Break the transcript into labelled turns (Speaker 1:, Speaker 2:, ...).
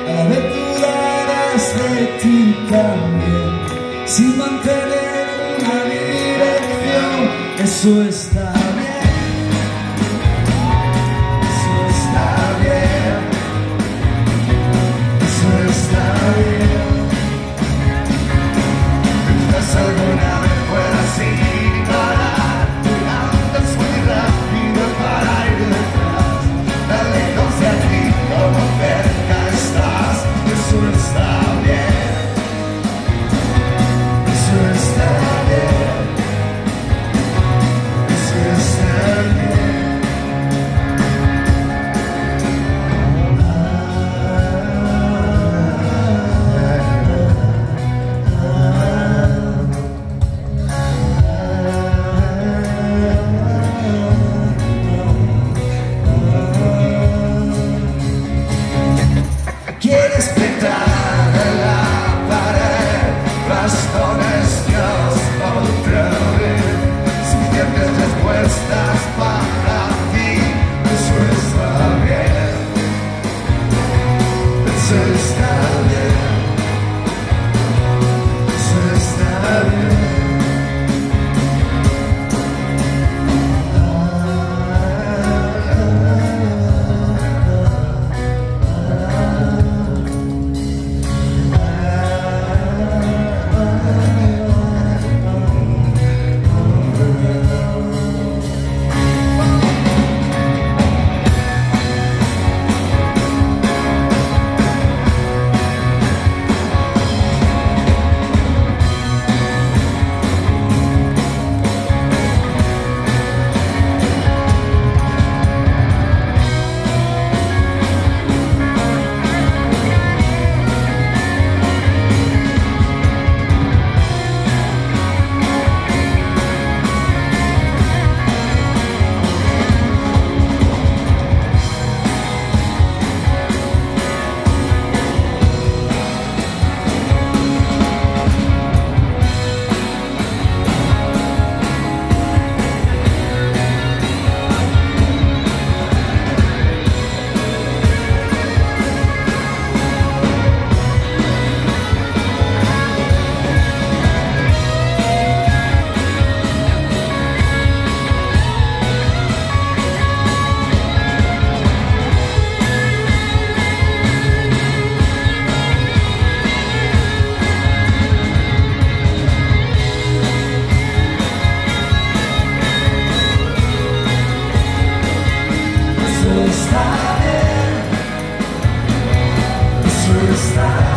Speaker 1: aventurarás de ti también, sin mantener una dirección. Eso está bien, eso está bien, eso está bien. Quizás alguna vez puedas ignorar, andas muy rápido para ir detrás, tan lejos de aquí como cerca estás. Eso está bien, eso está bien, eso está bien. Quieres pintar en la pared bastones Dios otra vez, suficientes respuestas para ti. Eso está bien, eso está bien, eso está bien. Está bien, eso está bien.